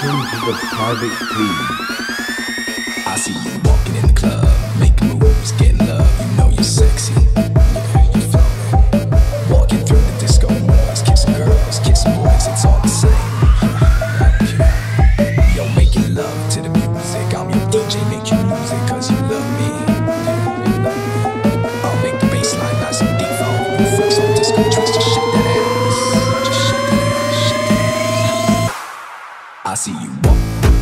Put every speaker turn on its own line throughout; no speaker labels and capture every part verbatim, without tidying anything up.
Welcome to the private club.
I see you walking in the club, making moves, getting love. You know you're sexy. Yeah, you're flowing. Walking through the disco, boys kissing girls, kissing boys. It's all the same. Yo, making love to the music. I'm your D J, make you music 'cause you love me. I'll make the bass line nice and deep for all you freaks on disco tricks. Just shake that ass. Just shake that ass, shake that ass. I see you walk.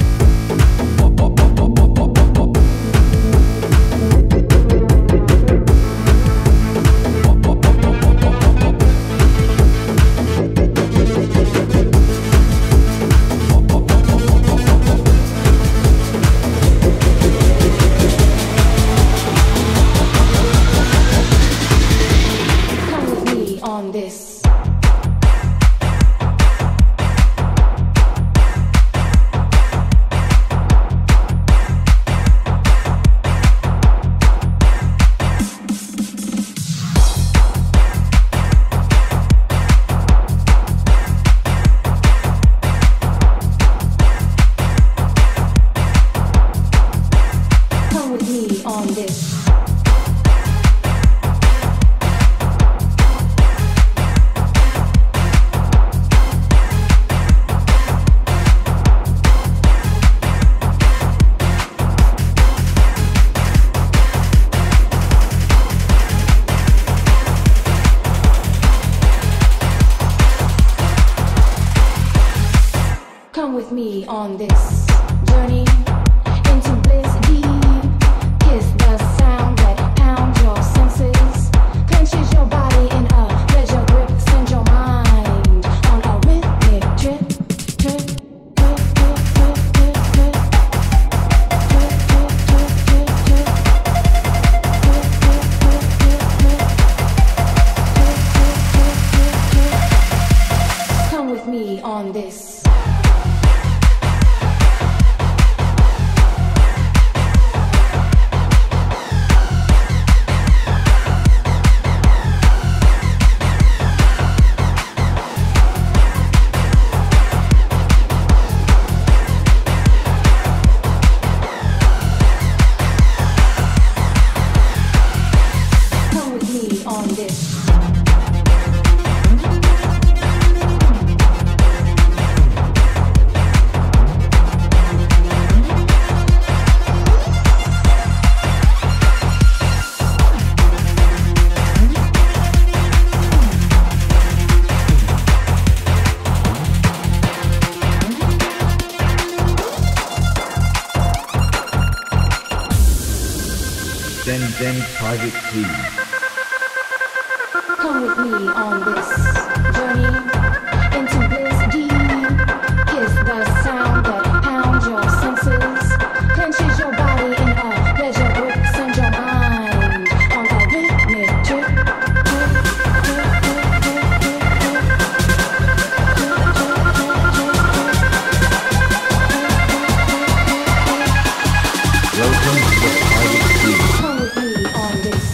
Come with me on this journey into bliss deep. Kiss the sound that pounds your senses, clenches your body in a pleasure grip, send your mind on a rhythmic trip. Trip, trip, trip, trip, trip, trip. Trip, trip, trip, trip, trip. Trip, trip, trip, trip, trip. Trip, trip, trip, trip, trip. Come with me on this.
Then, then private club.
Come with me on this journey into bliss deep. Kiss the sound that pounds your senses, clenches your body in a pleasure grip, send your mind on a rhythmic trip. Trip, trip, trip, trip, trip, trip. Trip, trip, trip, trip, trip.
Welcome to the private club.
Come with me on this.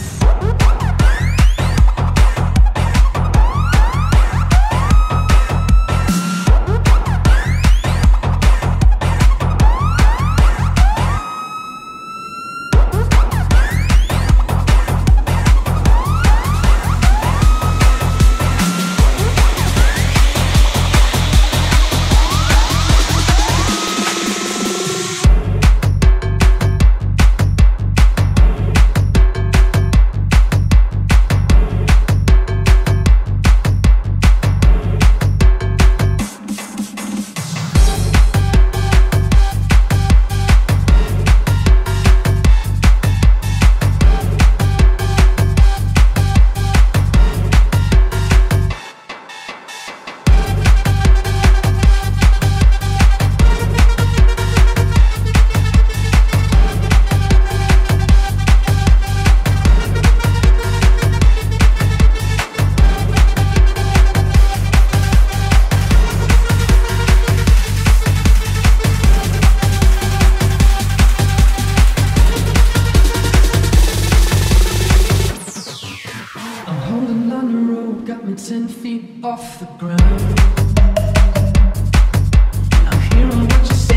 ten feet off the ground. I'm hearing what you say.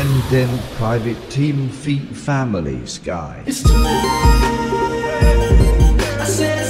Zen Den Private Team Feet Family Sky.
It's too late. I said